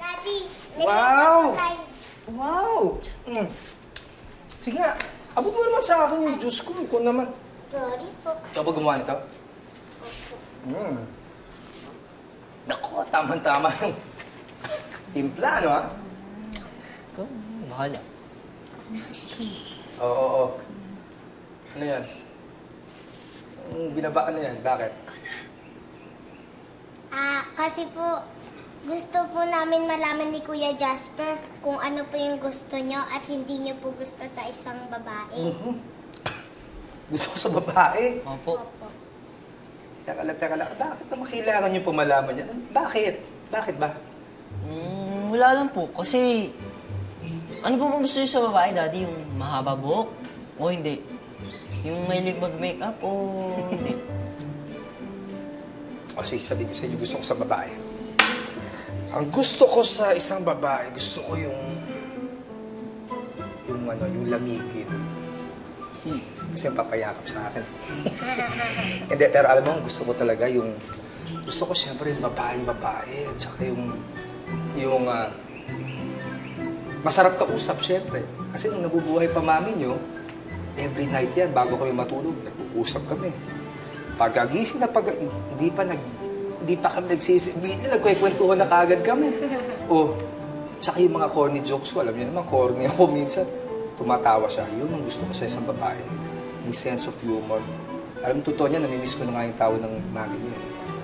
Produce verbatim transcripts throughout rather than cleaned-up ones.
Daddy, wow! Wow! Mm. Sige nga, abot mo naman sa akin yung juice ko. Ikaw naman. Sorry po. Ikaw ba gumawa nito? Mm. Naku, tama-tama yung simpla, ano ha? Ikaw, bahala. Oo, oo, oo. Ano yan? Ang binaba, ano yan? Bakit? Ah, kasi po, gusto po namin malaman ni Kuya Jasper kung ano po yung gusto nyo at hindi nyo po gusto sa isang babae. Mhm. Gusto ko sa babae. Opo. Opo. Teka lang, teka lang. Bakit naman kailangan nyo pa malaman yan? Bakit? Bakit ba? Mm, wala lang po. Kasi, ano po bang gusto niyo sa babae, Daddy? Yung mahaba buhok? O hindi? Yung mahilig mag-makeup o hindi? O sige, sabihin ko sa inyo, gusto ko sa babae. Ang gusto ko sa isang babae, gusto ko yung... yung ano, yung lamigin. Kasi yung papayakap sa akin. Hindi, pero alam mo, gusto ko talaga yung... Gusto ko siyempre yung babaeng-babae. At saka yung... yung... Uh, masarap kausap, siyempre. Kasi nung nabubuhay pa mami nyo, every night yan, bago kami matulog, nag-uusap kami. Pagagising na pag... Hindi pa nag... Hindi pa kami nagsisibili, nagkwekwentuhan na kagad kami. O, tsaka yung mga corny jokes ko, alam niyo naman, corny ako minsan. Tumatawa siya. Yun ang gusto ko sa isang babae. May sense of humor. Alam mo, totoo niya, namimiss ko na nga yung tawa ng mami niya.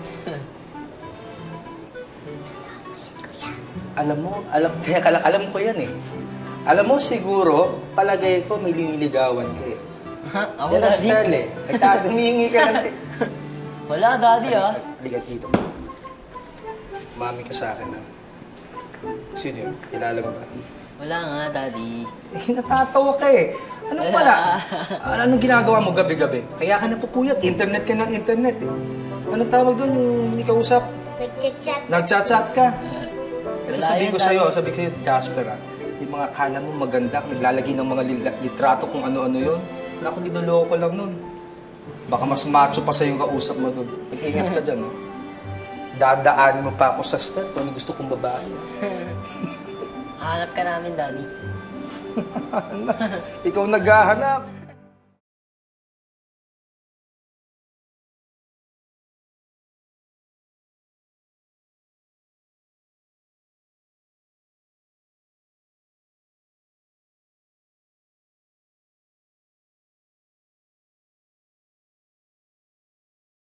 Alam mo, alam, teka lang, alam ko yan eh. Alam mo, siguro, palagay ko may liniligawan ka eh. Ha? Ako, Yan ang Daddy? style eh. Nagtadumingi ka lang eh. Wala, Daddy, ah. Halika dito. Mami ka sa akin, ha? Sino yun? Kilala mo ba? Wala nga, Daddy. Eh, natatawa ka eh. Anong pala? Ano, anong ginagawa mo gabi-gabi? Kaya ka napupuyat. Internet ka ng internet eh. Anong tawag doon yung may kausap? Nag-chat-chat. Nag-chat-chat ka. Ito Wala sabihin ko yan, sa'yo, Daddy. sabihin ko sa'yo, Jasper ha. Yung mga kana mo maganda, naglalagay ng mga li- litrato kung ano-ano yun. Naku, dinuloko ko lang nun. Baka mas macho pa sa yung kausap mo doon. Mag-ingat ka dyan, ha? Dadaanin mo pa ako sa step kung ano gusto kong babae. Hanap ka namin, Daddy. Ikaw naghahanap.